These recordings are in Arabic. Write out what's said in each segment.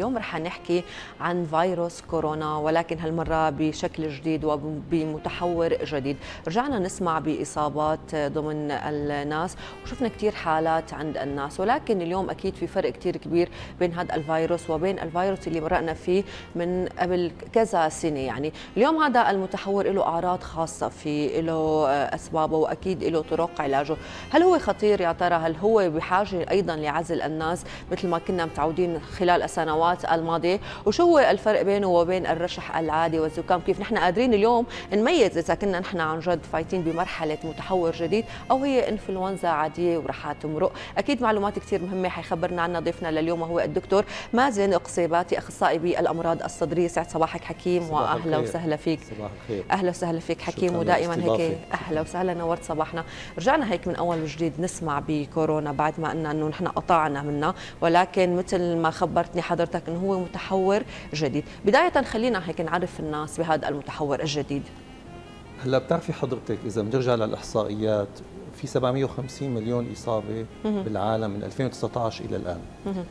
اليوم رح نحكي عن فيروس كورونا، ولكن هالمرة بشكل جديد وبمتحور جديد. رجعنا نسمع بإصابات ضمن الناس وشفنا كتير حالات عند الناس، ولكن اليوم أكيد في فرق كتير كبير بين هذا الفيروس وبين الفيروس اللي مرقنا فيه من قبل كذا سنة. يعني اليوم هذا المتحور له أعراض خاصة فيه، له أسبابه وأكيد له طرق علاجه. هل هو خطير يا ترى؟ هل هو بحاجة أيضا لعزل الناس مثل ما كنا متعودين خلال السنوات الماضية؟ وشو هو الفرق بينه وبين الرشح العادي والزكام؟ كيف نحن قادرين اليوم نميز إذا كنا نحن عن جد فايتين بمرحلة متحور جديد أو هي إنفلونزا عادية ورح تمرق؟ أكيد معلومات كثير مهمة حيخبرنا عنها ضيفنا لليوم وهو الدكتور مازن قصيباتي، أخصائي بالأمراض الصدرية. سعد صباحك حكيم، وأهلا وسهلا فيك. صباح الخير. أهلا وسهلا فيك حكيم، ودائما هيك أهلا وسهلا، نورت صباحنا. رجعنا هيك من أول وجديد نسمع بكورونا بعد ما قلنا أنه نحن قطعنا منها، ولكن مثل ما خبرتني حضرتك أنه هو متحور جديد. بداية خلينا هيك نعرف الناس بهذا المتحور الجديد. هلا بتعرفي حضرتك إذا بنرجع للإحصائيات في 750 مليون إصابة بالعالم من 2019 إلى الآن.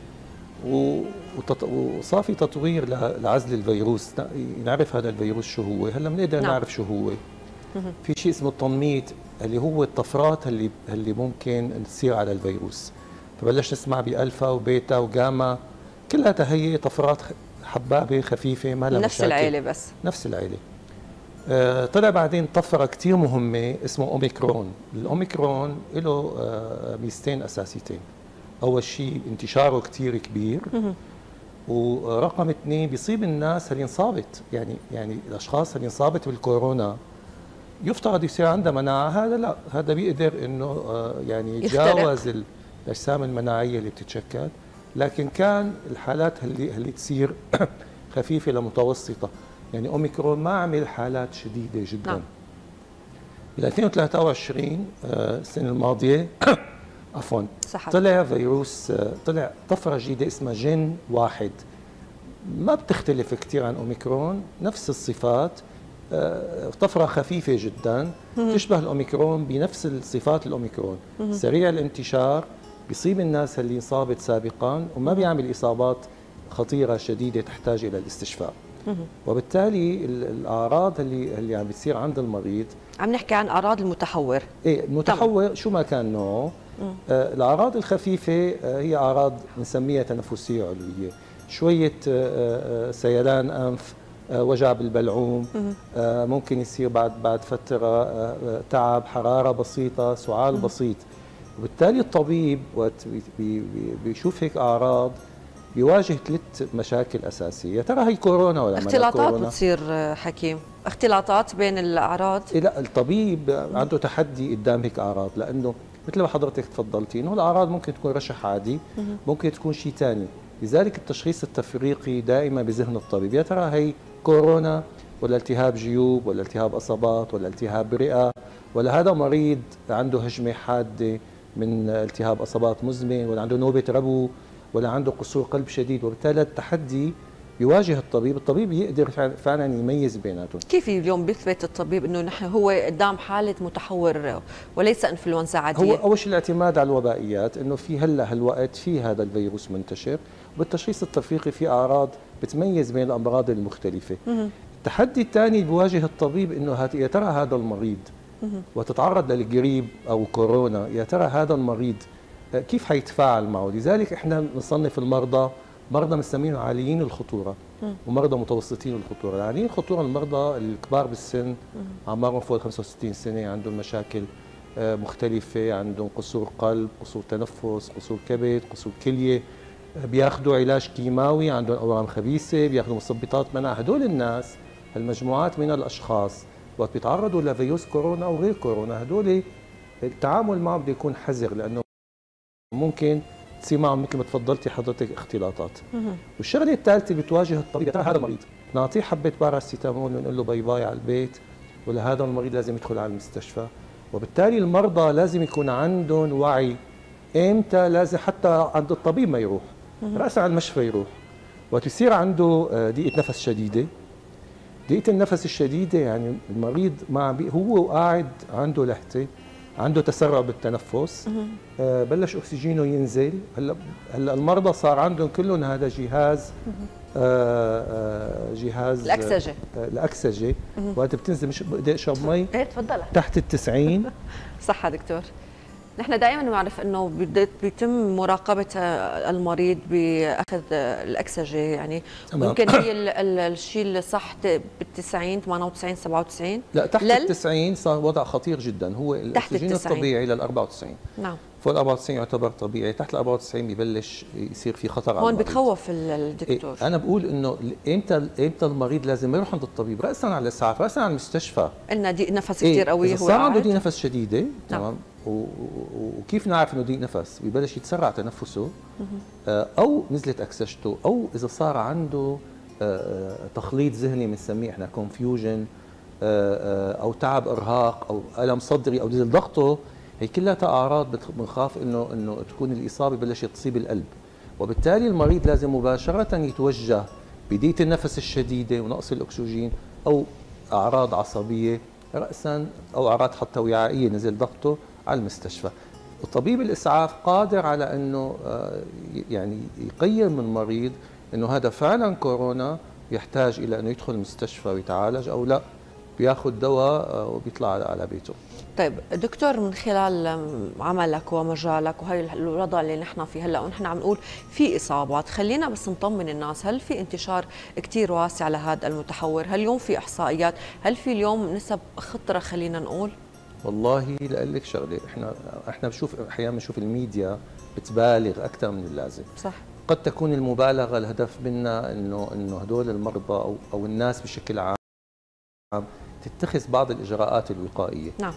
وصافي تطوير لعزل الفيروس، نعرف هذا الفيروس شو هو. هلا بنقدر نعرف شو هو. في شيء اسمه التنميط اللي هو الطفرات اللي ممكن تصير على الفيروس. فبلش نسمع بألفا وبيتا وجاما، كلها هي طفرات حبابه خفيفه ما لها نفس مشاكل. العيله بس نفس العيله. طلع بعدين طفره كثير مهمه اسمه اوميكرون. الاوميكرون له ميزتين اساسيتين. اول شيء انتشاره كثير كبير، ورقم اثنين بيصيب الناس اللي انصابت، يعني الاشخاص اللي انصابت بالكورونا يفترض يصير عندها مناعه، هذا لا، هذا بيقدر انه يعني يتجاوز الاجسام المناعيه اللي بتتشكل، لكن كان الحالات اللي تصير خفيفه لمتوسطه. يعني اوميكرون ما عمل حالات شديده جدا. نعم. بال 2023 السنه الماضيه عفوا صحيح. طلع فيروس، طلع طفره جديده اسمها جين واحد، ما بتختلف كثير عن اوميكرون، نفس الصفات، طفره خفيفه جدا تشبه الاوميكرون بنفس الصفات الاوميكرون، سريع الانتشار، بيصيب الناس اللي انصابت سابقا وما بيعمل اصابات خطيره شديده تحتاج الى الاستشفاء. وبالتالي الاعراض اللي عم بتصير عند المريض، عم نحكي عن اعراض المتحور. ايه المتحور شو ما كان نوعه. الاعراض الخفيفه هي اعراض بنسميها تنفسيه علويه، شويه سيلان انف، وجع بالبلعوم، ممكن يصير بعد فتره تعب، حراره بسيطه، سعال بسيط. وبالتالي الطبيب وقت بيشوف هيك اعراض بيواجه 3 مشاكل اساسيه. يا ترى هي كورونا ولا ما اختلاطات كورونا؟ بتصير حكيم، اختلاطات بين الاعراض. إيه لا، الطبيب عنده تحدي قدام هيك اعراض، لانه مثل ما حضرتك تفضلتي انه الاعراض ممكن تكون رشح عادي، ممكن تكون شيء ثاني. لذلك التشخيص التفريقي دائما بذهن الطبيب، يا ترى هي كورونا ولا التهاب جيوب ولا التهاب اصابات ولا التهاب رئه، ولا هذا مريض عنده هجمه حاده من التهاب اصابات مزمن، ولا عنده نوبه ربو، ولا عنده قصور قلب شديد. وبالتالي التحدي بيواجه الطبيب يقدر فعلا يميز بيناتهم. كيف اليوم بيثبت الطبيب انه نحن هو قدام حاله متحور وليس انفلونزا عاديه؟ هو اول شيء الاعتماد على الوبائيات، انه في هلا هالوقت في هذا الفيروس منتشر، وبالتشخيص التفريقي في اعراض بتميز بين الامراض المختلفه. التحدي الثاني بيواجه الطبيب انه يا ترى هذا المريض وتتعرض للجريب او كورونا، يا ترى هذا المريض كيف حيتفاعل معه؟ لذلك احنا بنصنف المرضى مرضى بنسميهم عاليين الخطوره ومرضى متوسطين الخطوره. عاليين الخطوره المرضى الكبار بالسن، اعمارهم فوق 65 سنه، عندهم مشاكل مختلفه، عندهم قصور قلب، قصور تنفس، قصور كبد، قصور كليه، بياخذوا علاج كيماوي، عندهم اورام خبيثه، بياخذوا مثبطات مناعه. هدول الناس، المجموعات من الاشخاص وقت بيتعرضوا لفيروس كورونا او غير كورونا، هدول التعامل معهم بده يكون حذر، لانه ممكن تصير معهم مثل ما تفضلتي حضرتك اختلاطات. والشغله الثالثه بتواجه الطبيب، يا ترى هذا المريض نعطيه حبه باراسيتامول ونقول له باي باي على البيت، ولا هذا المريض لازم يدخل على المستشفى؟ وبالتالي المرضى لازم يكون عندهم وعي امتى لازم حتى عند الطبيب ما يروح، راسا على المشفى يروح. وقت يصير عنده ضيقه نفس شديده، ضيقه النفس الشديده يعني المريض هو قاعد عنده لهته، عنده تسرع بالتنفس، بلش اكسجينه ينزل. هلا المرضى صار عندهم كلهم هذا جهاز، جهاز الاكسجه، وقت بتنزل مش بدي اشرب مي تفضل تحت ال90. صح دكتور. نحن دائما بنعرف انه بيتم مراقبه المريض باخذ الاكسجه، يعني ممكن هي الشيء الصح بال90 98 97. لا تحت ال90 صار وضع خطير جدا. هو الاكسجين الطبيعي لل94. نعم. فوق ال 94 يعتبر طبيعي، تحت ال 94 ببلش يصير في خطر على هون المريض. بتخوف الدكتور. انا بقول انه امتى المريض لازم يروح عند الطبيب، راسا على الاسعاف، راسا على المستشفى. قلنا ضيق نفس كثير قوي، هو صار عنده ضيق نفس شديده، تمام، وكيف نعرف انه ضيق نفس؟ ببلش يتسرع تنفسه، او نزلت اكسجته، او اذا صار عنده تخليط ذهني بنسميه احنا كونفيوجن، او تعب ارهاق، او الم صدري، او نزل ضغطه. هي كلها اعراض بنخاف انه تكون الاصابه بلشت تصيب القلب، وبالتالي المريض لازم مباشره يتوجه بضيق النفس الشديده ونقص الاكسجين، او اعراض عصبيه راسا، او اعراض حتى وعائيه نزل ضغطه، على المستشفى. وطبيب الاسعاف قادر على انه يعني يقيم المريض انه هذا فعلا كورونا يحتاج الى انه يدخل المستشفى ويتعالج، او لا بياخذ دواء وبيطلع على بيته. طيب دكتور، من خلال عملك ومجالك وهي الوضع اللي نحن فيه هلا ونحن عم نقول في اصابات، خلينا بس نطمن الناس، هل في انتشار كثير واسع لهذا المتحور؟ هل اليوم في احصائيات؟ هل في اليوم نسب خطره خلينا نقول؟ والله لاقول لك شغله، احنا بنشوف احيانا بنشوف الميديا بتبالغ اكثر من اللازم. صح. قد تكون المبالغه الهدف منها انه هدول المرضى او الناس بشكل عام تتخذ بعض الاجراءات الوقائيه. نعم.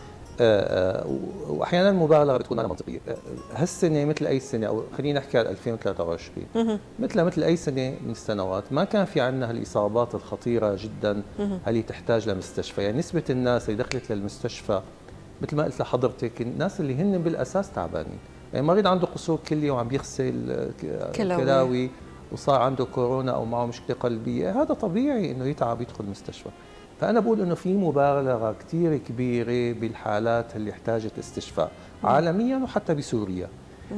واحيانا المبالغه بتكون غير منطقيه. هالسنه مثل اي سنه، او خلينا نحكي على 2023 مثل اي سنه من السنوات، ما كان في عندنا هالاصابات الخطيره جدا اللي تحتاج لمستشفى. يعني نسبه الناس اللي دخلت للمستشفى مثل ما قلت لحضرتك، الناس اللي هن بالاساس تعبانين، يعني مريض عنده قصور كلي وعم بيغسل كلاوي وصار عنده كورونا او معه مشكله قلبيه، هذا طبيعي انه يتعب يدخل المستشفى. فأنا بقول إنه في مبالغة كثير كبيرة بالحالات اللي احتاجت استشفاء عالميا وحتى بسوريا.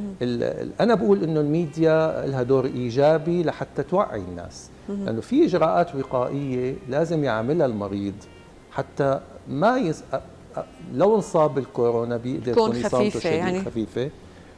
أنا بقول إنه الميديا لها دور إيجابي لحتى توعي الناس، لأنه في إجراءات وقائية لازم يعملها المريض حتى ما لو انصاب بالكورونا بيقدر يكون إصابته يعني خفيفة،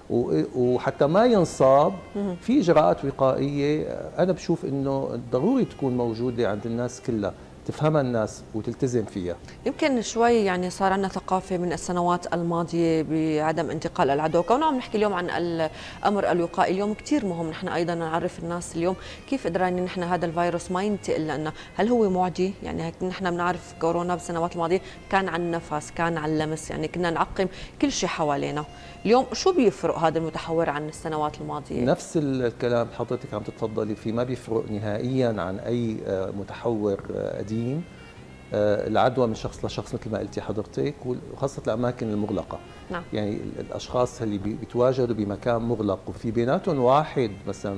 وحتى ما ينصاب في إجراءات وقائية أنا بشوف إنه ضروري تكون موجودة عند الناس كلها، تفهمها الناس وتلتزم فيها. يمكن شوي يعني صار عندنا ثقافه من السنوات الماضيه بعدم انتقال العدوى، كنا عم نحكي اليوم عن الامر الوقائي، اليوم كثير مهم نحن ايضا نعرف الناس اليوم كيف قدرنا نحن هذا الفيروس ما ينتقل لنا، هل هو معدي؟ يعني هيك نحن بنعرف كورونا بالسنوات الماضيه كان عن النفس، كان عن اللمس، يعني كنا نعقم كل شيء حوالينا، اليوم شو بيفرق هذا المتحور عن السنوات الماضيه؟ نفس الكلام حضرتك عم تتفضلي فيه، ما بيفرق نهائيا عن اي متحور قديم. العدوى من شخص لشخص مثل ما قلتي حضرتك، وخاصه الاماكن المغلقه. نعم. يعني الاشخاص اللي بيتواجدوا بمكان مغلق وفي بيناتهم واحد مثلا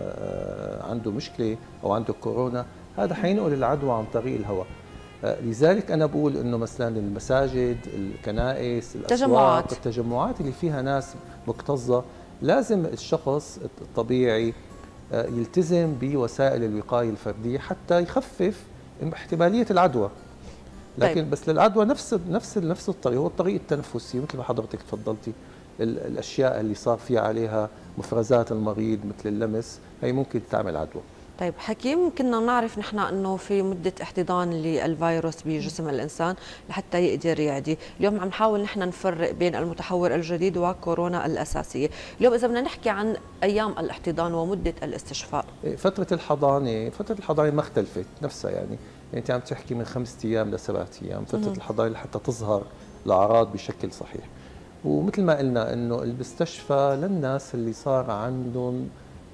عنده مشكله او عنده كورونا، هذا حينقل العدوى عن طريق الهواء. لذلك انا بقول انه مثلا المساجد، الكنائس، الاسواق، التجمعات اللي فيها ناس مكتظه، لازم الشخص الطبيعي يلتزم بوسائل الوقايه الفرديه حتى يخفف احتماليه العدوى. لكن طيب. بس للعدوى نفس الطريق، هو الطريق التنفسي مثل ما حضرتك تفضلتي، الاشياء اللي صار فيها عليها مفرزات المريض مثل اللمس هي ممكن تعمل عدوى. طيب حكيم، كنا نعرف نحن انه في مده احتضان للفيروس بجسم الانسان لحتى يقدر يعدي، اليوم عم نحاول نحن نفرق بين المتحور الجديد وكورونا الاساسيه، اليوم اذا بدنا نحكي عن ايام الاحتضان ومده الاستشفاء. فتره الحضانه ما اختلفت نفسها، يعني انت عم تحكي من 5 ايام ل7 ايام فتره الحضانه لحتى تظهر الاعراض بشكل صحيح. ومثل ما قلنا انه المستشفى للناس اللي صار عندهم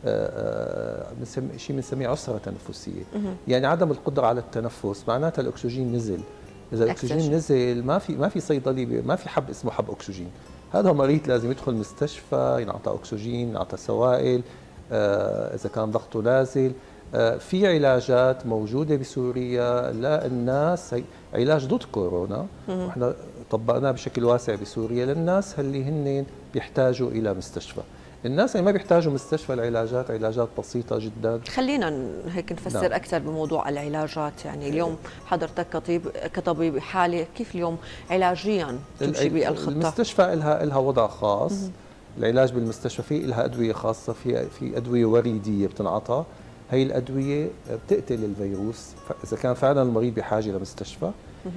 شيء بنسميه عسره تنفسيه، يعني عدم القدره على التنفس، معناتها الاكسجين نزل. اذا الاكسجين نزل ما في صيدلي، ما في حب اسمه حب اكسجين، هذا مريض لازم يدخل المستشفى، ينعطى اكسجين، ينعطى سوائل، اذا كان ضغطه نازل. في علاجات موجوده بسوريا للناس، علاج ضد كورونا، واحنا طبقناه بشكل واسع بسوريا للناس اللي هن بيحتاجوا الى مستشفى. الناس اللي ما بيحتاجوا مستشفى، العلاجات علاجات بسيطه جدا. خلينا هيك نفسر نعم. اكثر بموضوع العلاجات، يعني اليوم حضرتك كطبيب حالي كيف اليوم علاجيا تمشي بالخطه؟ المستشفى لها وضع خاص. العلاج بالمستشفى في لها ادويه خاصه، في ادويه وريديه بتنعطى. هي الادويه بتقتل الفيروس اذا كان فعلا المريض بحاجه لمستشفى.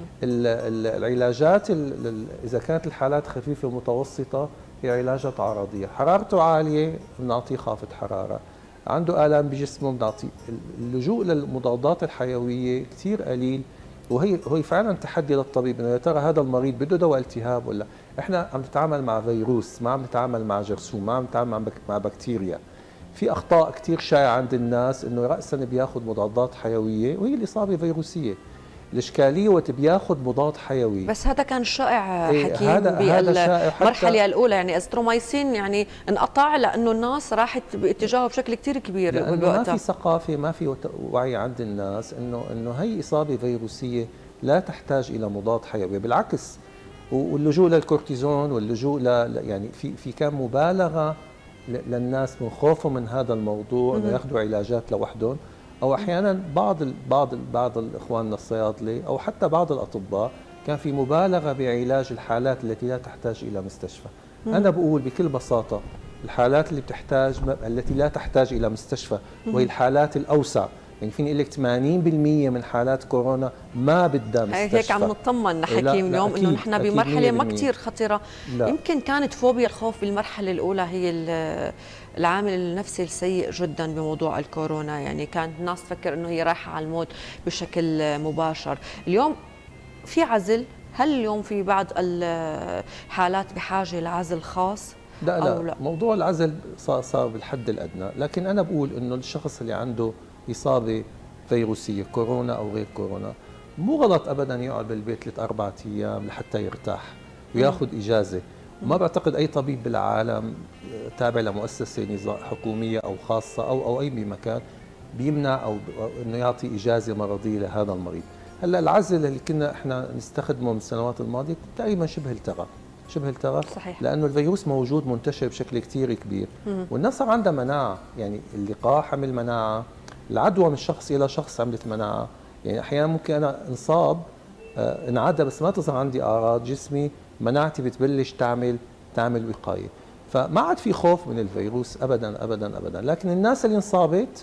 العلاجات اذا كانت الحالات خفيفه ومتوسطه هي علاجات عرضيه. حرارته عاليه بنعطيه خافض حراره، عنده الام بجسمه بنعطيه. اللجوء للمضادات الحيويه كثير قليل، وهي فعلا تحدي للطبيب انه يا ترى هذا المريض بده دواء التهاب ولا. احنا عم نتعامل مع فيروس، ما عم نتعامل مع جرثوم، ما عم نتعامل مع بكتيريا. في اخطاء كثير شائعه عند الناس انه راسا بياخذ مضادات حيويه وهي الاصابه فيروسيه. الاشكاليه وقت بياخذ مضاد حيوي. بس هذا كان شائع حكيم هذا شائع بالمرحله الاولى، يعني ازترومايسين يعني انقطع لانه الناس راحت باتجاهه بشكل كثير كبير ما في ثقافه، ما في وعي عند الناس انه هي اصابه فيروسيه لا تحتاج الى مضاد حيوي، بالعكس. واللجوء للكورتيزون واللجوء يعني في كان مبالغه للناس من خوفهم من هذا الموضوع انه ياخذوا علاجات لوحدهم، او احيانا بعض اخواننا الصيادله او حتى بعض الاطباء كان في مبالغه بعلاج الحالات التي لا تحتاج الى مستشفى. انا بقول بكل بساطه الحالات التي لا تحتاج الى مستشفى وهي الحالات الاوسع، يعني فيني اقول لك 80% من حالات كورونا ما بدها مستشفى. هيك عم نطمن حكيم اليوم انه نحن بمرحله ما كثير خطيره. لا. يمكن كانت فوبيا الخوف بالمرحله الاولى هي العامل النفسي السيء جدا بموضوع الكورونا، يعني كانت الناس تفكر انه هي رايحه على الموت بشكل مباشر. اليوم في عزل، هل اليوم في بعض الحالات بحاجه لعزل خاص؟ لا. موضوع العزل صار بالحد الادنى، لكن انا بقول انه الشخص اللي عنده إصابة فيروسية كورونا أو غير كورونا مو غلط أبدا يقعد بالبيت 3-4 أيام لحتى يرتاح وياخذ إجازة. ما بعتقد أي طبيب بالعالم تابع لمؤسسة حكومية أو خاصة أو أي مكان بيمنع أو إنه يعطي إجازة مرضية لهذا المريض. هلا العزل اللي كنا احنا نستخدمه من السنوات الماضية تقريبا شبه التغى. صحيح. لانه الفيروس موجود منتشر بشكل كثير كبير والناس صار عندها مناعه، يعني اللقاح عمل مناعه، العدوى من شخص الى شخص عملت مناعه. يعني احيانا ممكن انا انصاب انعدى بس ما تظهر عندي اعراض، جسمي مناعتي بتبلش تعمل وقايه، فما عاد في خوف من الفيروس ابدا ابدا ابدا. لكن الناس اللي انصابت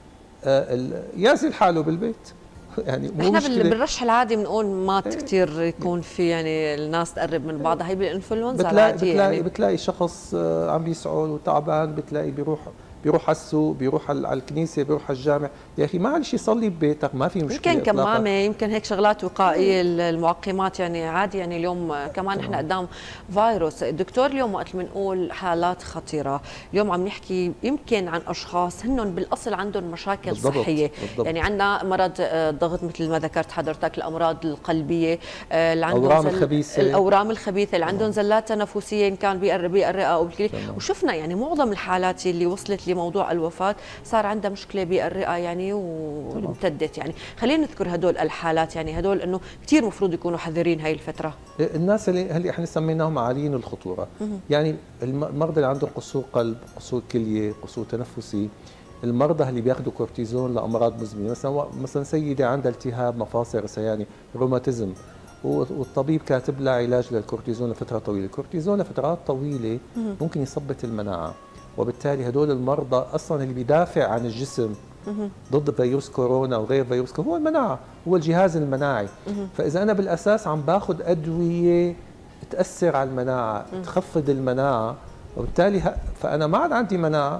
يعزل حاله بالبيت. يعني احنا بالرش العادي بنقول ما كثير يكون في يعني الناس تقرب من بعضها، هي بالانفلونزا العاديه بتلاقي شخص عم بيسعل وتعبان، بتلاقي بيروح على السوق، بيروح على الكنيسه، بيروح على الجامع. يا اخي معلش يصلي ببيتك، ما في مشكله. يمكن كمامه، يمكن هيك شغلات وقائيه، المعقمات يعني عادي. يعني اليوم كمان احنا قدام فيروس. الدكتور اليوم وقت بنقول حالات خطيره، اليوم عم نحكي يمكن عن اشخاص هن بالاصل عندهم مشاكل صحيه. يعني عندنا مرض الضغط مثل ما ذكرت حضرتك، الامراض القلبيه، اللي عندهم الاورام الخبيثه، اللي عندهم زلات تنفسيه ان كان بالرئه او بالكلى. وشفنا يعني معظم الحالات اللي وصلت لموضوع الوفاه صار عندها مشكله بالرئه يعني وامتدت. يعني خلينا نذكر هدول الحالات، يعني هدول انه كثير مفروض يكونوا حذرين هاي الفتره. الناس اللي احنا سميناهم عاليين الخطوره، يعني المرضى اللي عندهم قصور قلب، قصور كليه، قصور تنفسي، المرضى اللي بياخذوا كورتيزون لامراض مزمنه، مثلا سيده عندها التهاب مفاصل رثياني، روماتيزم، والطبيب كاتب لها علاج للكورتيزون لفتره طويله. الكورتيزون لفترات طويله ممكن يثبط المناعه، وبالتالي هدول المرضى اصلا اللي بيدافع عن الجسم ضد فيروس كورونا وغير فيروس كورونا هو المناعه، هو الجهاز المناعي. فاذا انا بالاساس عم باخذ ادويه تاثر على المناعه، تخفض المناعه، وبالتالي فانا ما عاد عندي مناعه،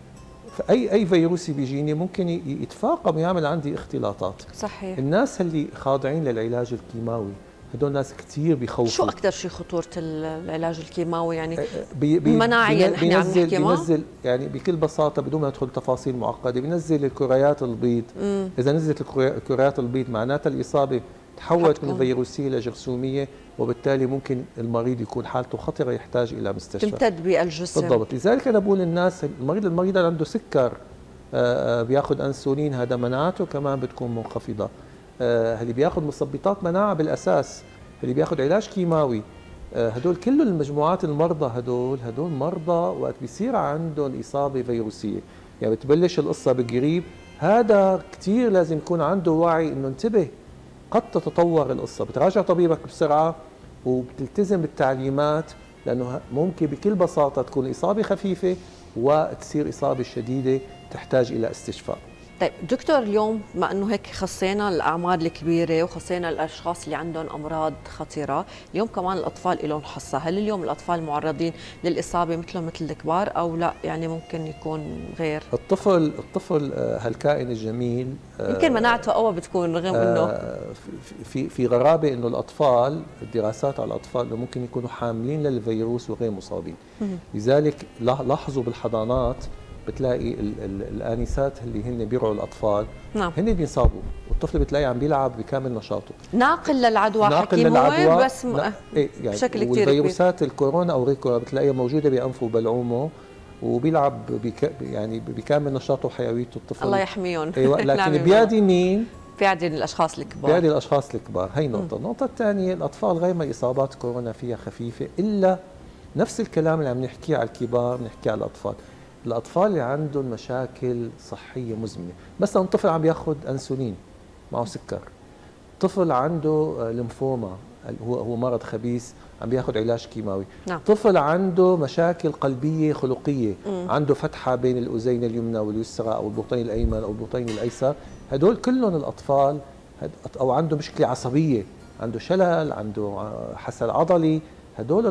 فاي فيروسي بيجيني ممكن يتفاقم ويعمل عندي اختلاطات. صحيح. الناس اللي خاضعين للعلاج الكيماوي هدول ناس كثير بيخوفوا. شو اكثر شيء خطوره العلاج الكيماوي يعني مناعيا احنا عم نحكي؟ بينزل يعني بكل بساطه بدون ما ندخل تفاصيل معقده، بينزل الكريات البيض. اذا نزلت الكريات البيض معناتها الاصابه تحولت من فيروسيه لجرثوميه، وبالتالي ممكن المريض يكون حالته خطره يحتاج الى مستشفى. تمتد بالجسم. بالضبط. لذلك انا بقول للناس المريض اللي عنده سكر بياخذ انسولين، هذا مناعته كمان بتكون منخفضه. اللي بياخذ مثبطات مناعه بالاساس اللي بياخذ علاج كيماوي، هدول كل المجموعات المرضى هدول مرضى وقت بيصير عندهم إصابة فيروسية، يعني بتبلش القصة بالقريب، هذا كثير لازم يكون عنده وعي انه انتبه قد تتطور القصة، بتراجع طبيبك بسرعة وبتلتزم بالتعليمات، لأنه ممكن بكل بساطة تكون إصابة خفيفة وتصير إصابة شديدة تحتاج إلى استشفاء. طيب دكتور، اليوم مع انه هيك خصينا الاعمار الكبيره وخصينا الاشخاص اللي عندهم امراض خطيره، اليوم كمان الاطفال لهم حصه، هل اليوم الاطفال معرضين للاصابه مثلهم مثل الكبار او لا؟ يعني ممكن يكون غير. الطفل هالكائن الجميل يمكن مناعته قوي بتكون، رغم انه في غرابه انه الاطفال، الدراسات على الاطفال انه ممكن يكونوا حاملين للفيروس وغير مصابين. لذلك لاحظوا بالحضانات بتلاقي الآنسات اللي هن بيرعوا الأطفال، نعم، هن بينصابوا، والطفل بتلاقيه عم بيلعب بكامل نشاطه. ناقل للعدوى، حكيم هو بس إيه يعني بشكل كثير كبير. والفيروسات الكورونا أو غير كورونا بتلاقيها موجودة بأنفه وبلعومه، وبيلعب يعني بكامل نشاطه وحيويته الطفل. الله يحميهم. أيوة، لكن بيعدي مين؟ بيعدي الأشخاص الكبار. بيعدي الأشخاص الكبار، هي نقطة. النقطة الثانية، الأطفال غير ما إصابات كورونا فيها خفيفة، إلا نفس الكلام اللي عم نحكيه على الكبار بنحكيه على الأطفال. الأطفال اللي عندهم مشاكل صحية مزمنة، مثلا طفل عم ياخذ أنسولين معه سكر، طفل عنده ليمفوما هو مرض خبيث عم بياخذ علاج كيماوي، نعم. طفل عنده مشاكل قلبية خلقية، عنده فتحة بين الأذين اليمنى واليسرى أو البطين الأيمن أو البطين الأيسر، هدول كلهم الأطفال، أو عنده مشكلة عصبية، عنده شلل، عنده حسل عضلي، هدول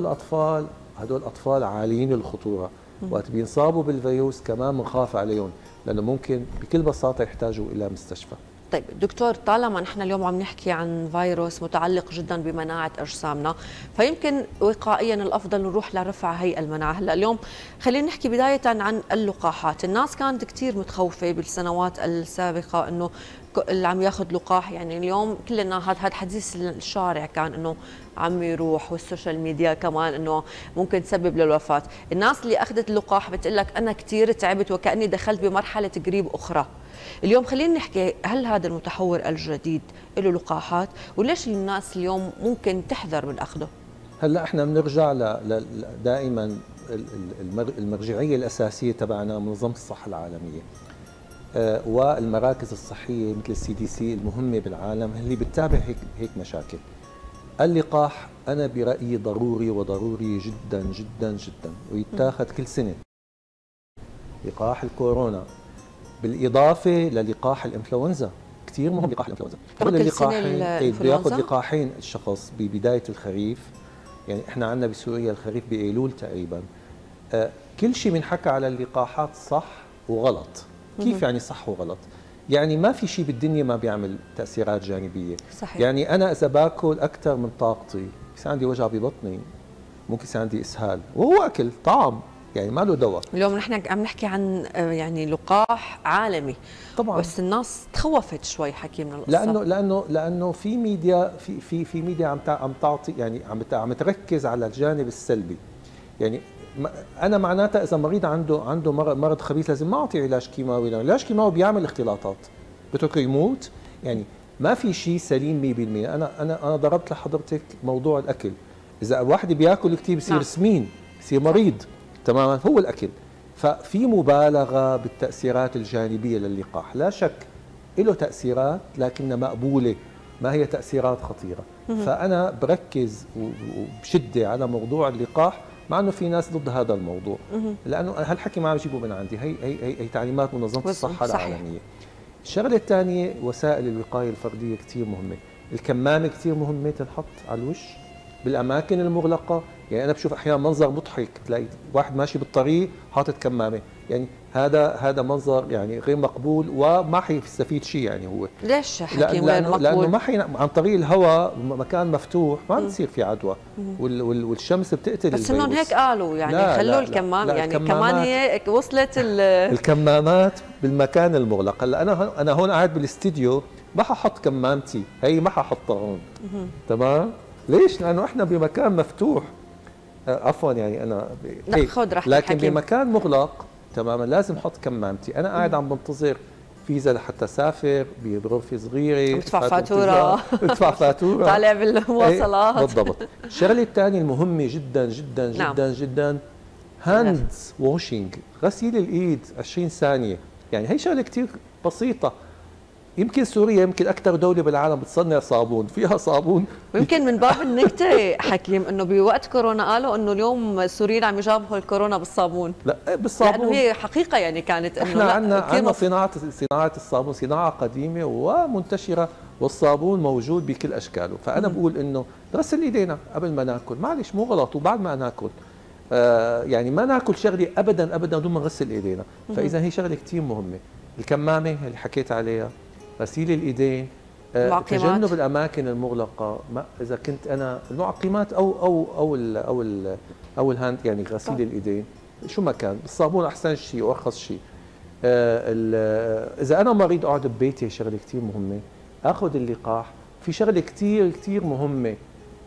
أطفال عاليين الخطورة، وقت بينصابوا بالفيروس كمان بنخاف عليهم، لانه ممكن بكل بساطه يحتاجوا الى مستشفى. طيب دكتور، طالما نحن اليوم عم نحكي عن فيروس متعلق جدا بمناعه اجسامنا، فيمكن وقائيا الافضل نروح لرفع هي المناعه. هلا اليوم خلينا نحكي بدايه عن اللقاحات، الناس كانت كثير متخوفه بالسنوات السابقه انه اللي عم ياخذ لقاح، يعني اليوم كلنا هذا حديث الشارع كان انه عم يروح، والسوشيال ميديا كمان انه ممكن تسبب للوفاه. الناس اللي اخذت اللقاح بتقول لك انا كثير تعبت وكاني دخلت بمرحله قريب اخرى. اليوم خلينا نحكي، هل هذا المتحور الجديد له لقاحات؟ وليش الناس اليوم ممكن تحذر من اخذه؟ هلا احنا بنرجع دائما المرجعيه الاساسيه تبعنا منظمه الصحه العالميه والمراكز الصحيه مثل CDC المهمه بالعالم اللي بتتابع هيك مشاكل. اللقاح انا برايي ضروري جدا جدا جدا، ويتاخذ كل سنه. لقاح الكورونا بالاضافه للقاح الانفلونزا، كثير مهم لقاح الانفلونزا. كل اللقاحين بياخذ لقاحين الشخص ببدايه الخريف، يعني احنا عندنا بسوريا الخريف بايلول تقريبا. كل شيء بنحكى على اللقاحات صح وغلط. كيف يعني صح وغلط؟ يعني ما في شيء بالدنيا ما بيعمل تاثيرات جانبيه. صحيح. يعني انا اذا باكل اكثر من طاقتي بصير عندي وجع ببطني، ممكن يصير عندي اسهال، وهو اكل طعم يعني ما له دواء. اليوم نحن عم نحكي عن يعني لقاح عالمي طبعا، بس الناس تخوفت شوي حكي من القصه، لانه في ميديا في ميديا عم تعطي، يعني عم تركز على الجانب السلبي. يعني انا معناتها اذا مريض عنده مرض خبيث لازم ما اعطي علاج كيماوي، لانه العلاج الكيماوي بيعمل اختلاطات بتركه يموت. يعني ما في شيء سليم 100%. انا ضربت لحضرتك موضوع الاكل، اذا واحد بياكل كثير بصير سمين، بصير مريض تماما، هو الاكل. ففي مبالغه بالتاثيرات الجانبيه للقاح، لا شك له تاثيرات لكنها مقبوله، ما هي تاثيرات خطيره. فانا بركز وبشده على موضوع اللقاح، مع انه في ناس ضد هذا الموضوع، لانه هالحكي ما عم بجيبه من عندي، هي تعليمات منظمه الصحه العالميه. الشغله الثانيه، وسائل الوقايه الفرديه كثير مهمه، الكمامه كثير مهمه تنحط على الوش بالاماكن المغلقه. يعني انا بشوف احيانا منظر مضحك، تلاقي واحد ماشي بالطريق حاطط كمامه، يعني هذا منظر يعني غير مقبول وما حيستفيد شيء. يعني هو ليش حكيم غير مقبول؟ لانه ما عن طريق الهواء، مكان مفتوح ما بتصير في عدوى، والشمس بتقتل بس انهم هيك قالوا يعني خلوا الكمام، يعني كمان هي وصلت الكمامات بالمكان المغلق. هلا انا هون قاعد بالاستديو ما ححط كمامتي، هي ما ححطها هون. تمام؟ ليش؟ لانه احنا بمكان مفتوح، عفوا يعني انا لا خذ راحتك، لكن بمكان مغلق تماما لازم احط كمامتي. انا قاعد عم بنتظر فيزا لحتى سافر بغرفه صغيره، بدفع فاتوره بدفع فاتوره طالع بالمواصلات. بالضبط. الشغله الثانيه المهمه جدا جدا جدا نعم. جدا هاندز واشنج، غسيل الايد 20 ثانيه. يعني هي شغله كثير بسيطه. يمكن سوريا يمكن اكثر دوله بالعالم بتصنع صابون، فيها صابون. ويمكن من باب النكته حكيم انه بوقت كورونا قالوا انه اليوم السوريين عم يجابهوا الكورونا بالصابون. لا بالصابون، لانه هي حقيقه يعني كانت انه احنا عندنا صناعه الصابون صناعه قديمه ومنتشره، والصابون موجود بكل اشكاله. فانا بقول انه نغسل ايدينا قبل ما ناكل، معلش مو غلط، وبعد ما ناكل. يعني ما ناكل شغله ابدا ابدا بدون ما نغسل ايدينا. فاذا هي شغله كثير مهمه. الكمامه اللي حكيت عليها، غسيل الايدين، تجنب الاماكن المغلقه. ما اذا كنت انا المعقمات او الهاند، يعني غسيل الايدين شو ما كان بالصابون احسن شيء وارخص شيء. اذا انا مريض اقعد ببيتي، شغله كثير مهمه. اخذ اللقاح. في شغله كثير كثير مهمه،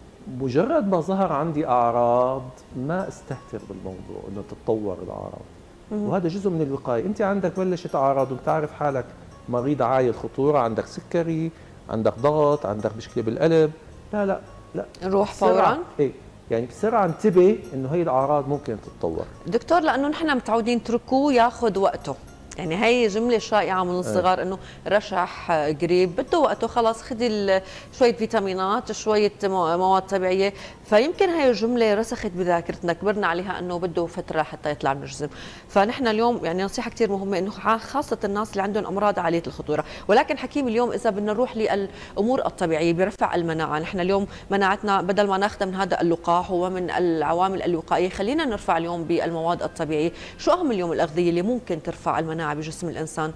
مجرد ما ظهر عندي اعراض ما استهتر بالموضوع انه تتطور الاعراض، وهذا جزء من الوقايه. انت عندك بلشت اعراض وبتعرف حالك مريض عالي الخطوره، عندك سكري، عندك ضغط، عندك مشكله بالقلب، لا نروح فورا. ايه يعني بسرعه انتبه انه هي الاعراض ممكن تتطور. دكتور، لانه نحن متعودين تركوه ياخذ وقته، يعني هي جمله شائعه من الصغار انه رشح قريب بده وقته، خلاص خذي شويه فيتامينات شويه مواد طبيعيه. فيمكن هي الجمله رسخت بذاكرتنا، كبرنا عليها انه بده فتره حتى يطلع من الجسم. فنحن اليوم يعني نصيحه كثير مهمه انه خاصه الناس اللي عندهم امراض عاليه الخطوره. ولكن حكيم اليوم اذا بدنا نروح للامور الطبيعيه برفع المناعه، نحن اليوم مناعتنا بدل ما ناخذها من هذا اللقاح ومن العوامل الوقائيه، خلينا نرفع اليوم بالمواد الطبيعيه. شو اهم اليوم الاغذيه اللي ممكن ترفع المناعه بجسم الانسان؟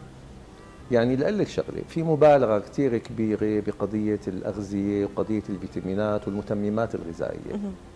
يعني لأقول لك شغله، في مبالغه كثير كبيره بقضيه الاغذيه وقضيه الفيتامينات والمتممات الغذائيه.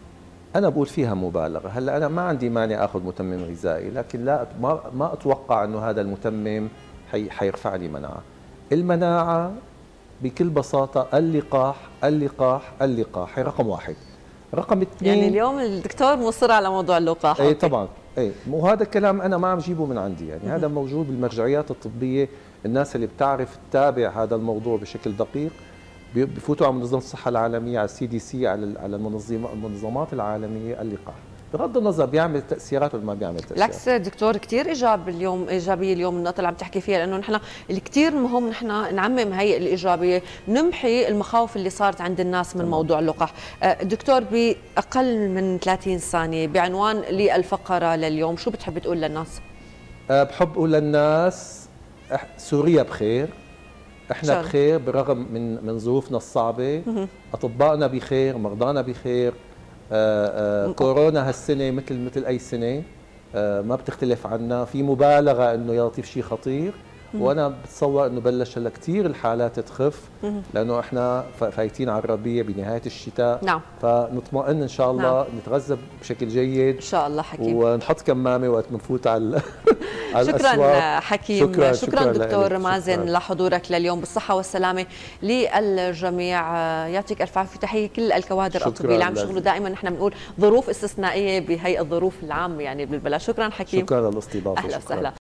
انا بقول فيها مبالغه. هلا انا ما عندي مانع اخذ متمم غذائي، لكن لا ما اتوقع انه هذا المتمم حيرفع لي مناعه. المناعه بكل بساطه اللقاح اللقاح اللقاح، هي رقم واحد. رقم اثنين، يعني اليوم الدكتور مصر على موضوع اللقاح. اي طبعا، اي وهذا الكلام انا ما عم جيبه من عندي، يعني هذا موجود بالمرجعيات الطبيه. الناس اللي بتعرف تتابع هذا الموضوع بشكل دقيق بفوتوا على منظمه الصحه العالميه، على CDC، على المنظمات العالميه. اللقاح بغض النظر بيعمل تاثيرات ولا ما بيعمل تاثيرات. بالعكس دكتور، كثير ايجابيه اليوم النقطه اللي عم تحكي فيها، لانه نحن الكثير مهم نحن نعمم هي الايجابيه، نمحي المخاوف اللي صارت عند الناس من موضوع اللقاح. دكتور، باقل من 30 ثانيه بعنوان للفقره لليوم، شو بتحب تقول للناس؟ بحب اقول للناس سوريا بخير، احنا بخير برغم من ظروفنا الصعبه. اطبائنا بخير، مرضانا بخير. كورونا هالسنه مثل اي سنه، ما بتختلف عنا. في مبالغه انه يا لطيف شيء خطير، وانا بتصور انه بلش هلا كثير الحالات تخف، لانه احنا فايتين على الربيع بنهايه الشتاء. نعم. فنطمئن ان شاء الله. نعم. نتغذى بشكل جيد ان شاء الله حكيم، ونحط كمامه وقت بنفوت على شكرا حكيم. شكرا دكتور مازن شكرا لحضورك لليوم. بالصحه والسلامه للجميع. يعطيك الف عافيه. تحيه كل الكوادر الطبيه اللي عم يشتغلوا. دائما نحن بنقول ظروف استثنائيه بهي الظروف العامه يعني بالبلد. شكرا حكيم. شكرا للاستضافه. اهلا وسهلا.